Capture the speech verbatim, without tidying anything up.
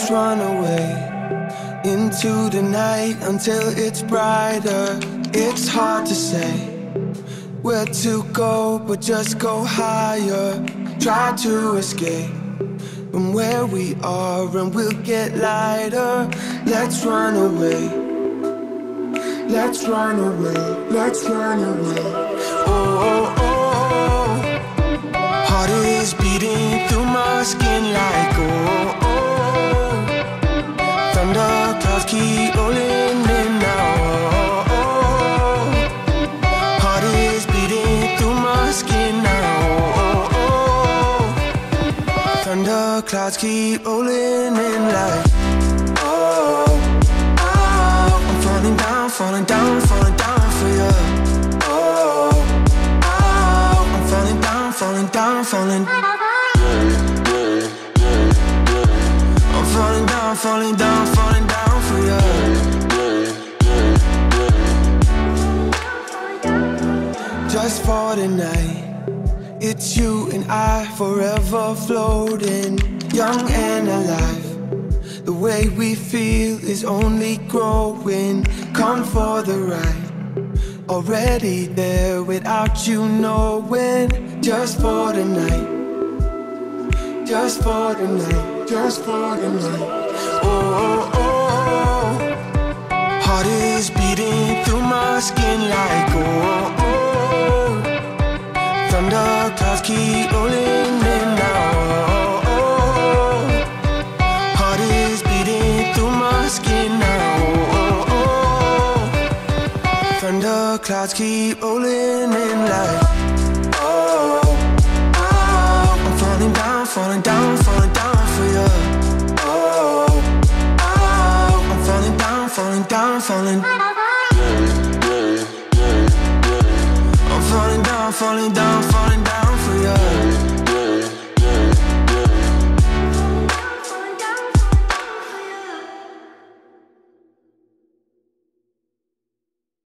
Let's run away into the night until it's brighter. It's hard to say where to go, but just go higher. Try to escape from where we are and we'll get lighter. Let's run away. Let's run away. Let's run away. Oh, oh, oh. Heart is beating through my skin like oh, oh. Thunder clouds keep rolling in now. Oh, oh. Heart is beating through my skin now. Oh, oh. Thunder clouds keep rolling in like oh, oh. I'm falling down, falling down, falling down for you. Oh, oh. I'm falling down, falling down, falling. I'm falling down, falling down, falling down for you. Just for the night, it's you and I forever floating, young and alive. The way we feel is only growing. Come for the ride, already there without you knowing. Just for the night, just for the night, just for the night. Oh, oh, oh. Heart is beating through my skin like oh, oh. Thunder clouds keep rolling in now. Oh, oh. Heart is beating through my skin now. Oh, oh. Thunder clouds keep rolling in like oh, oh. I'm falling down, falling down, falling down for you. Oh, oh. I'm falling down, falling down, falling. I'm falling down, falling down, falling down for you.